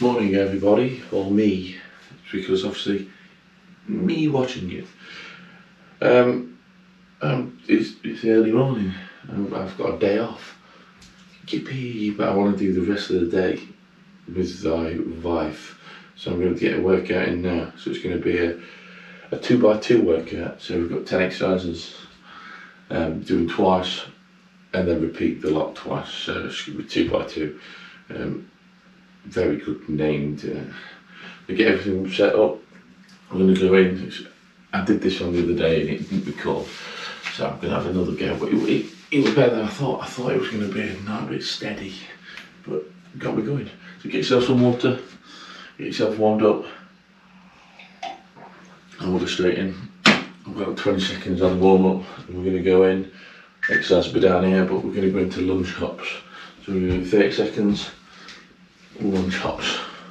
Morning everybody, or me, because obviously me watching it. It's early morning and I've got a day off. Yippee! But I want to do the rest of the day with thy wife, so I'm going to get a workout in now. So it's going to be a 2x2 workout. So we've got 10 exercises, doing twice, and then repeat the lot twice. So it's going to be 2x2. Very good named. To get everything set up, I'm going to go in. I did this one the other day and it didn't record, so I'm going to have another go. But it was better than I thought. I thought it was going to be not a bit steady, but got me going. So get yourself some water, get yourself warmed up, and we'll go straight in. I've got 20 seconds on the warm up, and we're going to go in. Exercise will be down here, but we're going to go into lunge hops. So we're going to do 30 seconds. Lunge hops.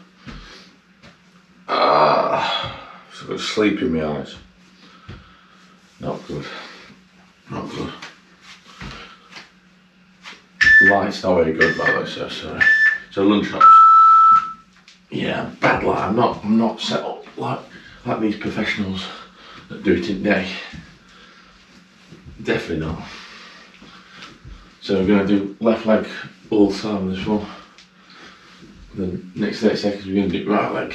So I've got sleep in my eyes. Not good. Not good. Light's not very good, by the way, so sorry. So lunge hops. Yeah, bad light. I'm not set up like these professionals that do it in day. Definitely not. So we're going to do left leg all the time on this one. The next 30 seconds we're going to do right leg.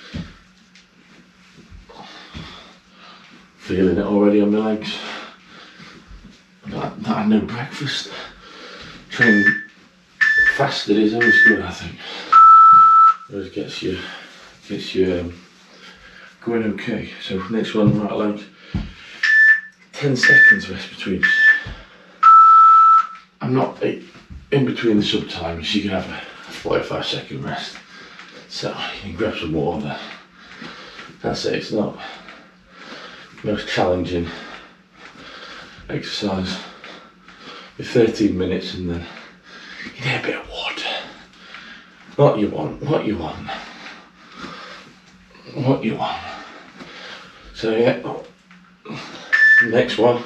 Feeling it already on my legs. That and no breakfast. Training fasted is always good, I think. Always gets you going okay. So next one, right leg. 10 seconds rest between. I'm not in between the sub times. You can have a 45-second rest, so you can grab some water. That's it. It's not the most challenging exercise. With 13 minutes, and then you need a bit of water. What you want. So yeah, next one.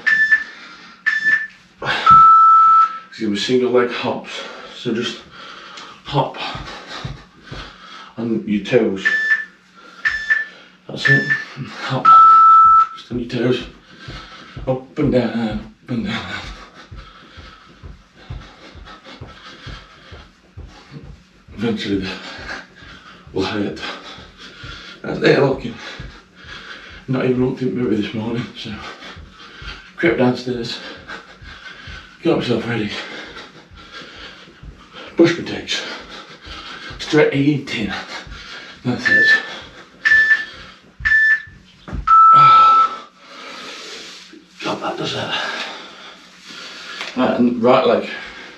It's gonna be single leg hops. So just hop on your toes. That's it. Hop. Just on your toes. Up and down, up and down. Eventually will hurt. That's there looking. Not even looked in the mirror this morning, so crept downstairs, got myself ready. Brush my teeth, straight eating. That's it. Oh, God, that does it. Right, and right leg.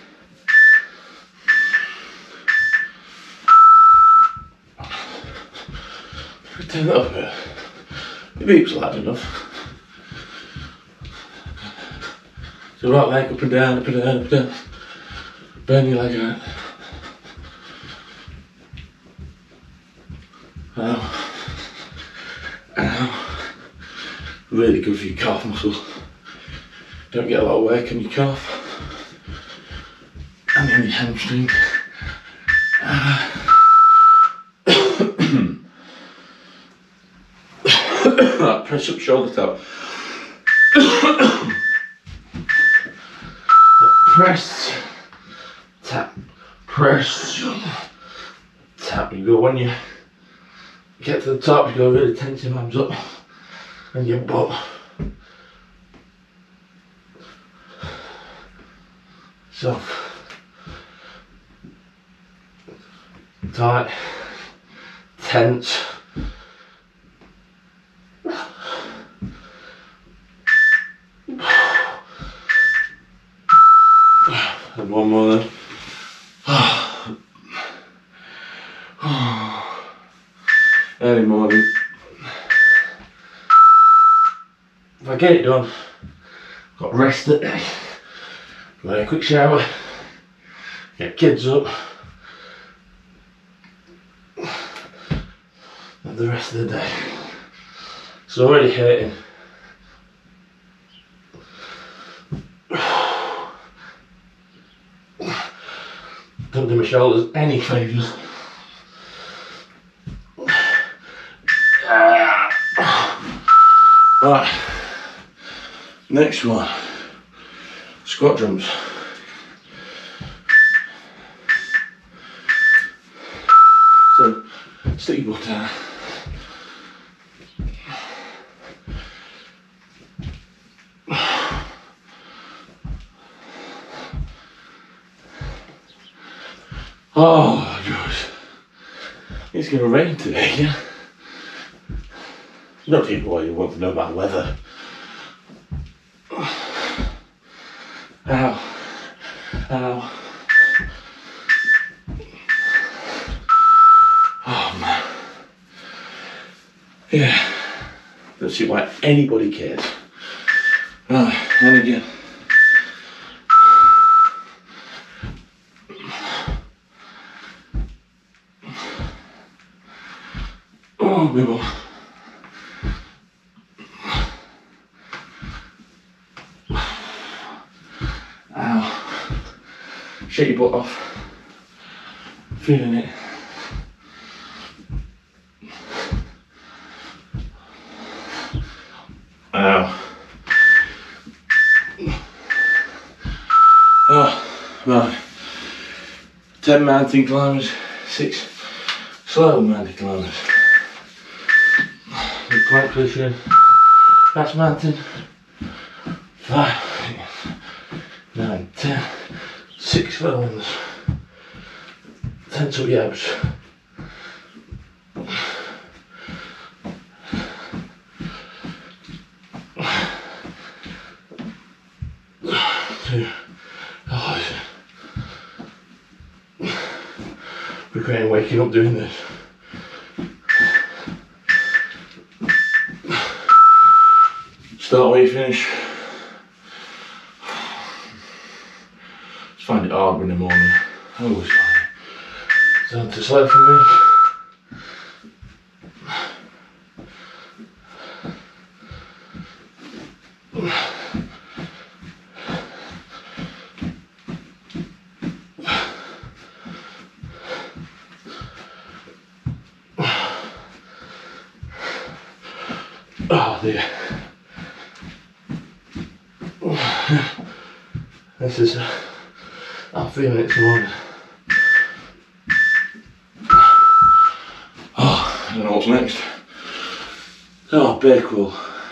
Turn that up a bit. The beep's loud enough. So right leg up and down, up and down, up and down. Burn your leg out. Ow. Ow. Really good for your calf muscle. Don't get a lot of work on your calf. And then your hamstring. Right, press up shoulder tap. Press, tap, press, tap. You go when you get to the top, you go really tense your arms up and your butt. So tight, tense. And one more then. Early morning. If I get it done, got rest that day. Get a quick shower, get kids up, and the rest of the day. It's already hurting. Don't do my shoulders any favours. Right, next one, squat jumps. So, stick your butt down. Oh, gosh. It's going to rain today, yeah? Not even why you want to know about weather. Ow. Ow. Oh, man. Yeah. Don't see why anybody cares. Right, and again. Oh, we will. Ow. Shake your butt off. Feeling it. Ow. Oh, right. 10 mountain climbers, 6 slow mountain climbers. The plank position, that's mountain. 5, 9, 10, 6 slow ones. 10 to yabs. Regretting waking up doing this. Start where you finish. Just find it hard in the morning. I always find it. It's down to slow for me. Oh dear. This is I'm feeling it this morning. Oh, I don't know what's next. Oh, bear crawl.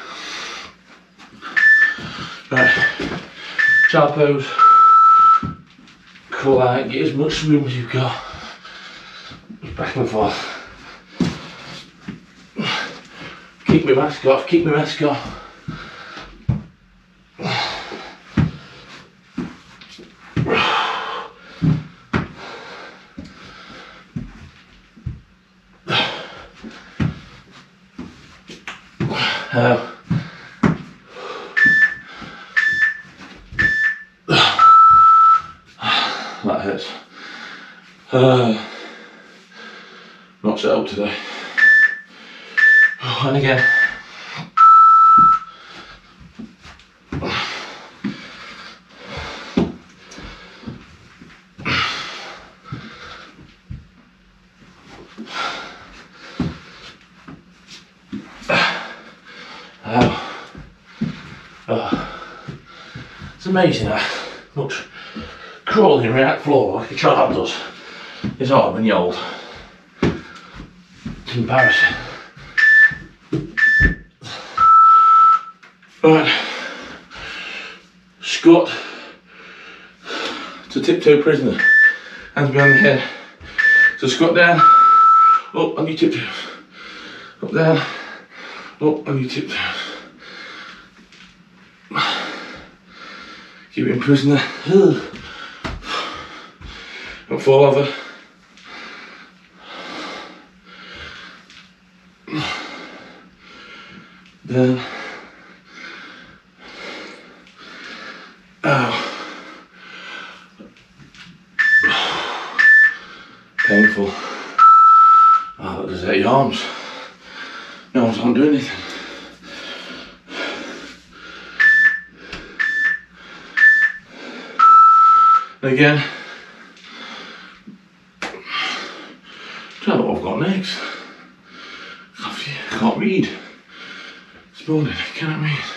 Right, child pose. Crawl out, get as much room as you've got. Back and forth. Keep my mask off, keep my mask off. That hurts. Not set up today. And again. It's amazing how much crawling around that floor like a child does is hard when you're old. It's embarrassing. Right, squat to tiptoe prisoner, hands behind the head. So squat down, up on your tiptoes, up down, up on your tiptoes. Keep it in prisoner. Don't fall over. Down. Ow. Painful. Oh, that does hurt your arms. Your arms can't do anything. And again, I don't know what I've got next. I can't read. It's morning, can I mean?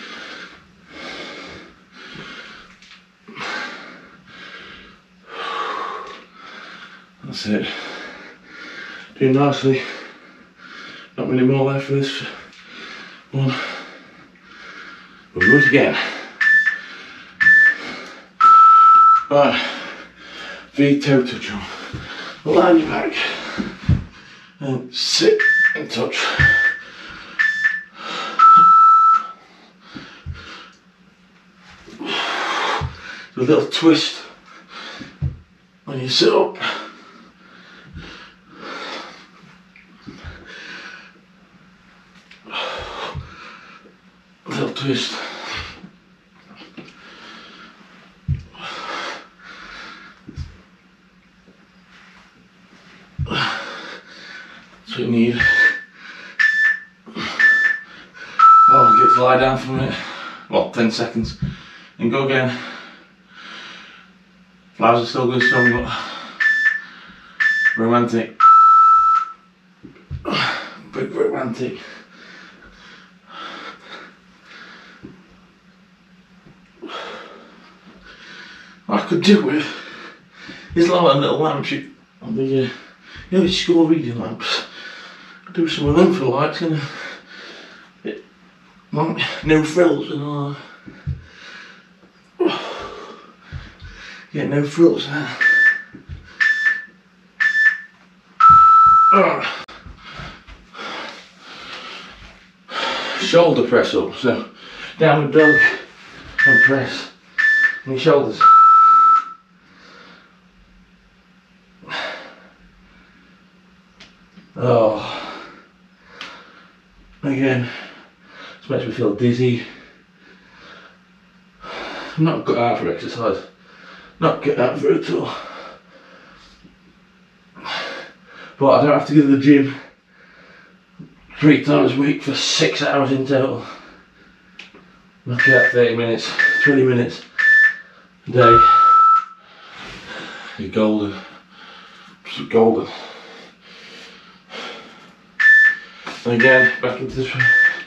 That's it. Doing nicely. Not many more left for this one. We'll do it again. Right, V toe touch on. Line your back and sit and touch. Do a little twist when you sit up. A little twist. That's what you need. Oh, get to lie down for a minute. Well, 10 seconds. And go again. Flowers are still going strong, but romantic. Big romantic. What I could do with is like a little lamp on the you know, the school reading lamps. I'd do some of them for lights, and no frills and all that. Get no frills now. Shoulder press up, so downward dog and press on your shoulders. Oh, again, this makes me feel dizzy. I'm not cut out for exercise, not cut out for it at all. But I don't have to go to the gym 3 times a week for 6 hours in total. Knock out 30 minutes, 20 minutes a day. You're golden. Just golden. And again, back into this one.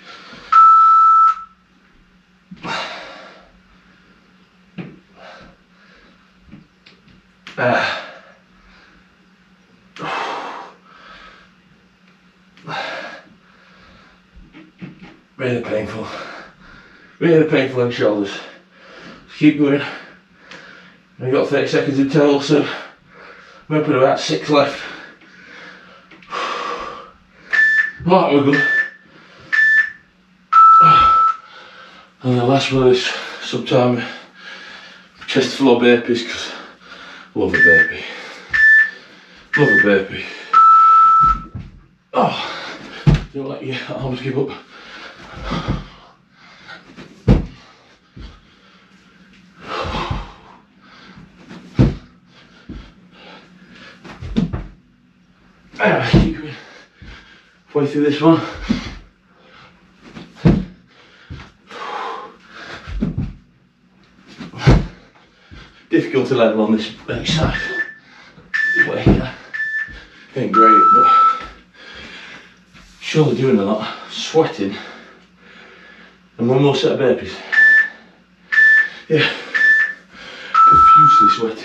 Really painful. Really painful in the shoulders. Just keep going. I've got 30 seconds in total, so I'm going to put about 6 left. Right, we're good. And the last one is sometime chest floor burpees, because I love a burpee. Love a burpee. Oh, don't let your arms give up. Keep going. Halfway through this one. Difficult to level on this side. Ain't great, but surely doing a lot. Sweating. And one more set of burpees. Yeah. Profusely sweating.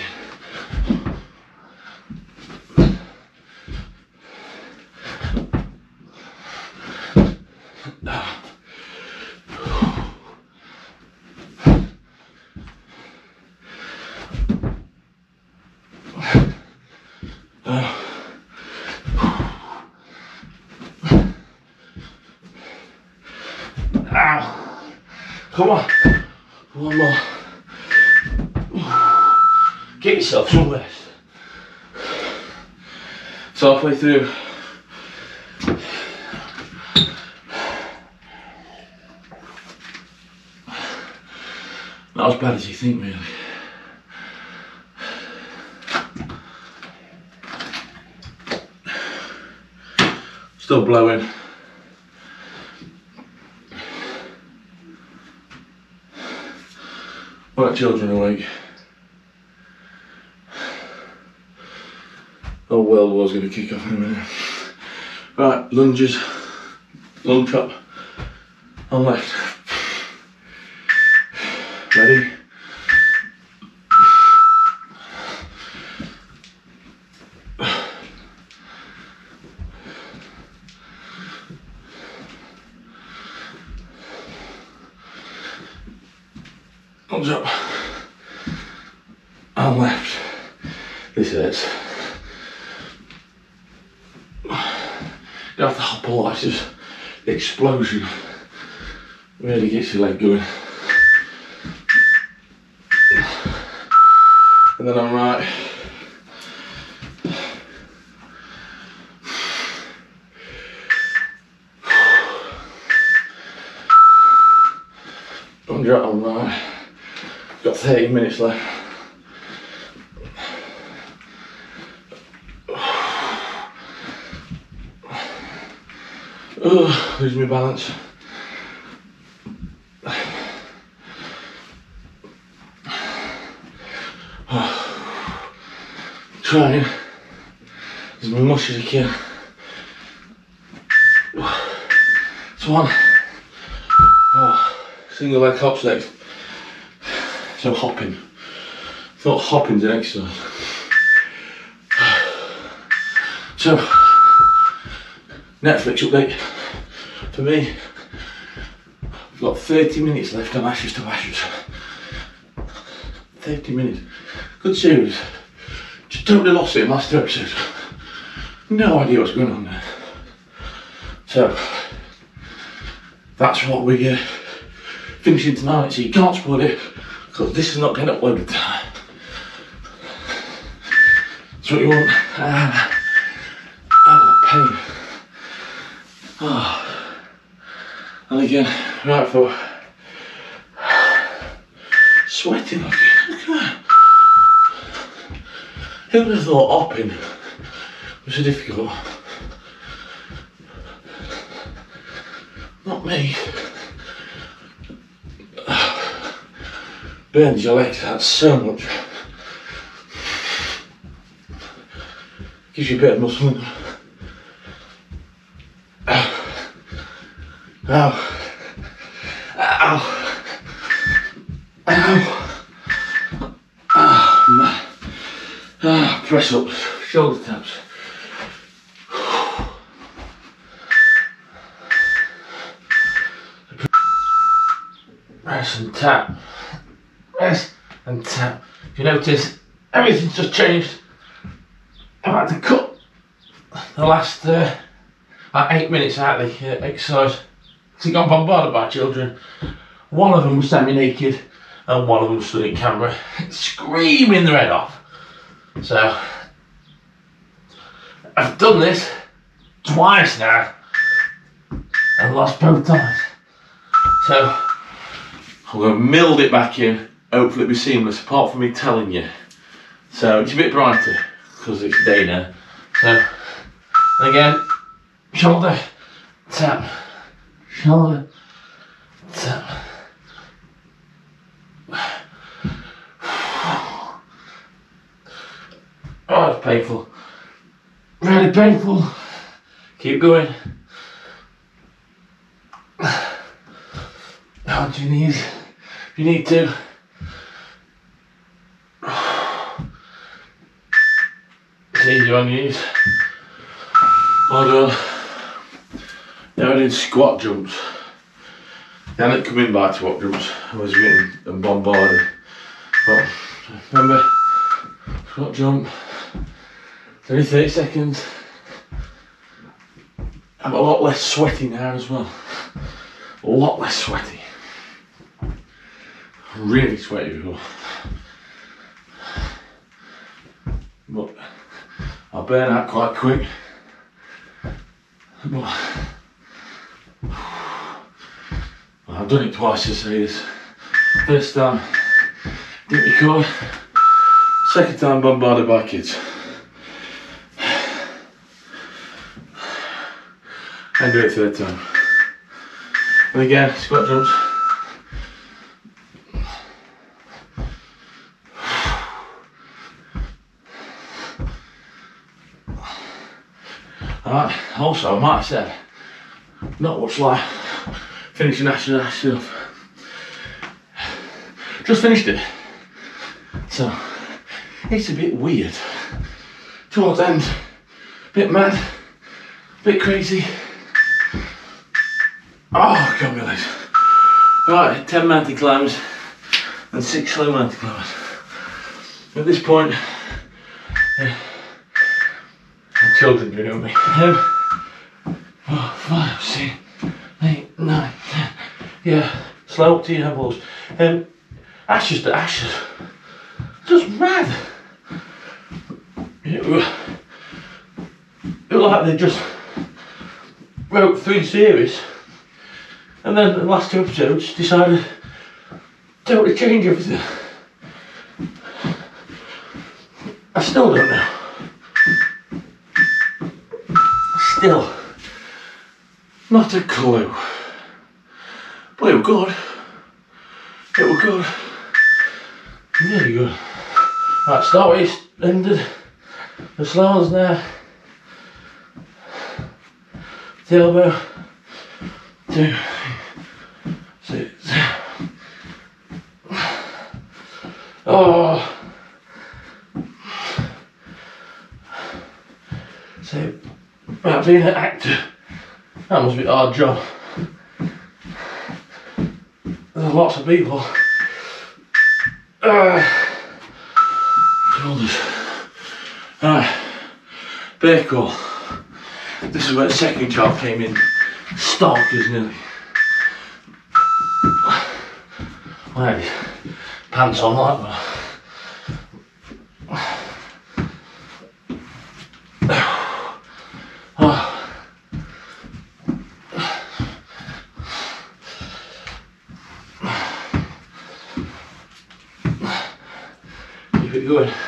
Ow. Come on. One more. Get yourself some rest. It's halfway through. Not as bad as you think, really. Still blowing. Well, children awake. Oh, World War's going to kick off in a minute. Right, lunges, lunge up, on left. Ready? Arms up. And left. This hurts. You have to hop a lot, it's just the explosion really gets your leg going. And then I'm right. I'm right. Got 30 minutes left. Oh, losing my balance. Trying as much as I can. It's one. Oh, single leg hops next. So hopping. Thought hopping's an exercise. So Netflix update for me. I've got 30 minutes left on Ashes to Ashes. 30 minutes. Good series. Just totally lost it in last 2 episodes. No idea what's going on there. So that's what we're finishing tonight, so you can't spoil it because this is not getting uploaded tonight. That's what you want. Pain. Oh. And again, right foot. Sweating. Look at that. Who would have thought hopping was so difficult? Not me. Burns your legs out so much. Gives you a bit of muscle in them. Ow. Ow. Ow. Oh, man. Ah, press ups, shoulder taps. Press and tap. Press and tap. If you notice, everything's just changed. I've had to cut the last about 8 minutes out of the exercise. So I got bombarded by children. One of them was semi-naked and one of them stood in camera screaming their head off. So I've done this twice now and lost both times. So I'm going to mild it back in, hopefully it'll be seamless apart from me telling you. So it's a bit brighter because it's day now. So again, shoulder, tap, shoulder, tap. Oh, it's painful. Really painful. Keep going. Down to your knees if you need to. It's easy on your knees. Well done. Now I did squat jumps. Then it come in by squat jumps. I was getting bombarded. But remember, squat jump. It's only 30 seconds. I'm a lot less sweaty now as well. A lot less sweaty. I'm really sweaty before. But I'll burn out quite quick. But I've done it twice to say this. First time, didn't record. Second time bombarded by kids. And do it third time. And again, squat jumps. Alright, also I might have said, not much like finishing ashing off. Just finished it. So, it's a bit weird. Towards the end, a bit mad, a bit crazy. Oh, I can't believe it. Right, 10 mountain climbs and 6 slow mountain climbs. At this point, my children doing it with me. 4, 5, 6, 8, 9, 10. Yeah, slow up to your elbows. Ashes to ashes. Just mad. It looked like they just wrote 3 series and then the last 2 episodes decided to totally change everything. I still don't know. Still not a clue. But it was good. It was good. Really good. Right, start where you ended. The slow one's there. The elbow. 2, 6. Oh. So, about being an actor, that must be a hard job. There's lots of people. Shoulders. Alright, bear crawl. This is where the second job came in. Stalkers nearly. I had pants on like that. Keep it going.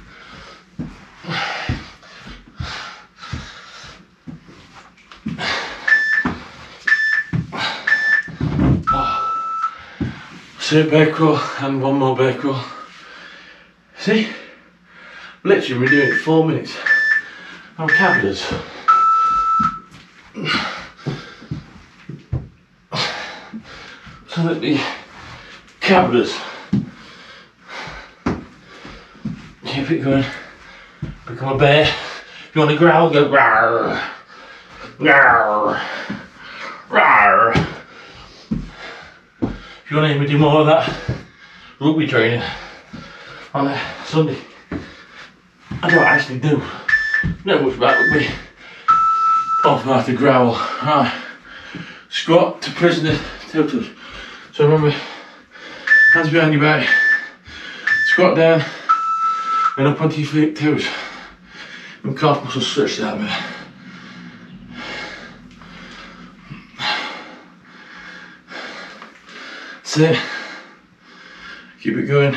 So bear crawl and 1 more bear crawl. See? Literally we're doing it 4 minutes. Our calculus. So that the calculus. Keep it going. Become a bear. If you want to growl, go rawr. Rawr. Rawr. If you want to hear me do more of that rugby training on a Sunday, I don't actually do much about rugby. Off I have to growl. Right. Squat to prisoner tilted. So remember, hands behind your back, squat down, and up onto your toes. And calf muscles stretched out a bit. That's it. Keep it going.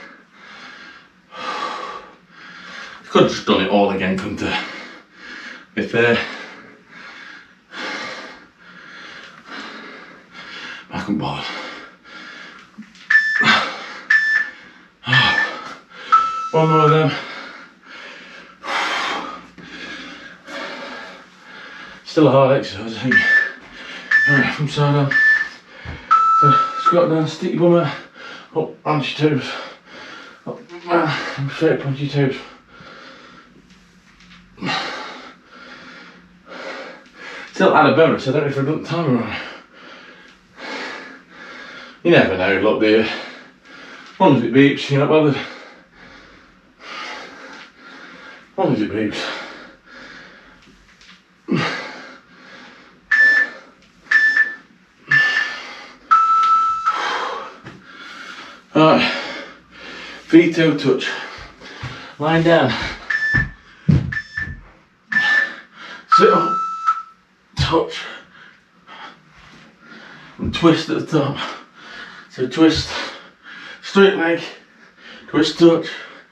Could have just done it all again, couldn't I? Be fair. I couldn't bother. One more of them. Still a hard exercise, I think. Alright, from side on. So squat down, stick your bum out, up onto your toes. Up, and straight up onto your toes. Still add a bonus, I don't know if I've got the timer on. You never know, look there. As long as it beeps, you're not bothered. As long as it beeps. Alright, feet toe touch. Lying down. Sit up, touch, and twist at the top. So twist, straight leg, twist, touch.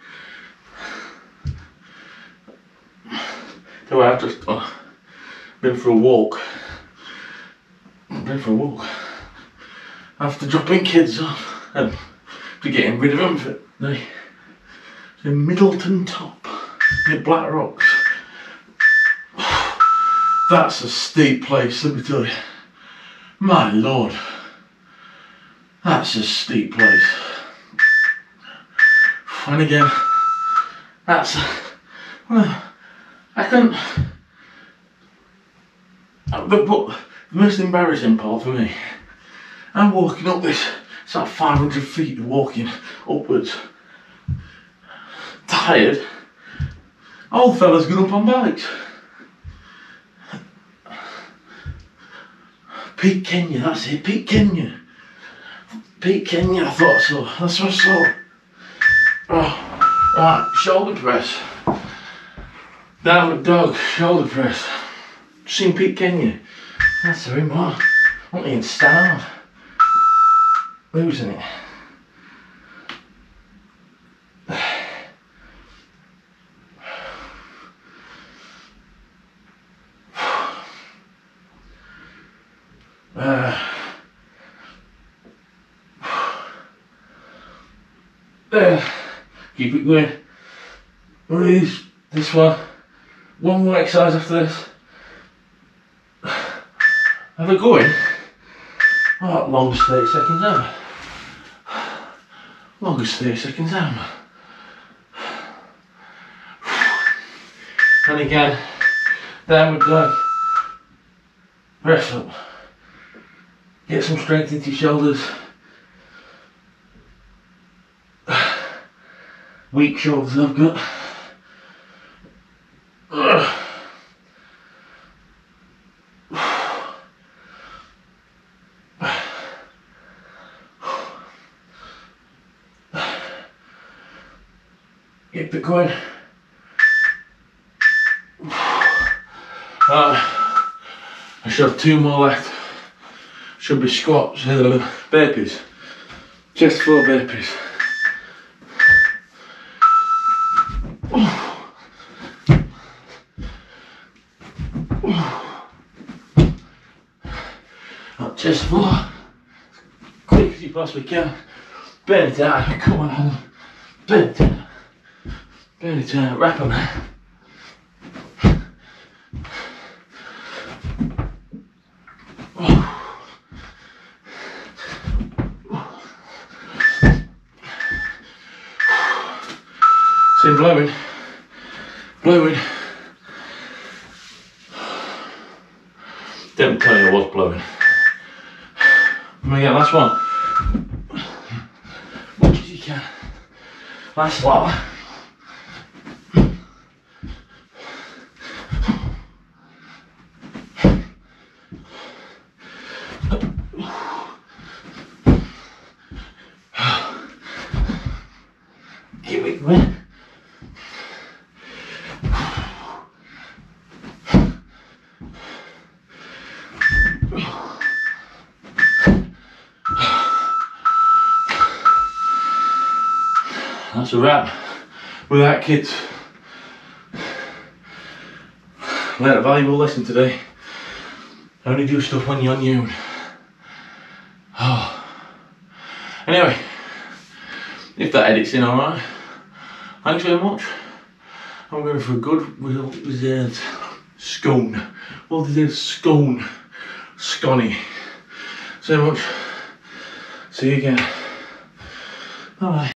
So I've just been for a walk. After dropping kids off and to getting rid of them for the Middleton top near Black Rocks. That's a steep place, let me tell you. My lord, that's a steep place. And again, that's, well, I couldn't, but the most embarrassing part for me, I'm walking up this, it's like 500 feet of walking upwards, tired, old fellas going up on bikes. Peak Kenya, that's it, Peak Kenya. Peak Kenya, I thought so, that's what I saw. Oh, right, shoulder press. Downward dog, shoulder press. Seen Peak Kenya. That's very more. I want to start. Losing it. Keep it going. Release this one. One more exercise after this. Have a going. Oh, longest 30 seconds ever. Longest 30 seconds ever. And again, downward dog. Press up. Get some strength into your shoulders. Weak shoulders I've got. Keep it going. I should have 2 more left. Should be squats, burpees. Chest floor burpees. Chest floor, quick as you possibly can. Burn it out, come on Adam. Burn it out. Burn it out, wrap them. See him blowing. Blowing. Didn't tell you I was blowing. Yeah, last one. Much as you can. Last lot. Keep it going. That's a wrap with that, kids. Learned a valuable lesson today. Only do stuff when you're on your own. Oh. Anyway, if that edits in alright, thanks very much. I'm going for a good, well-deserved scone. Well-deserved scone. Scony. So much. See you again. Bye.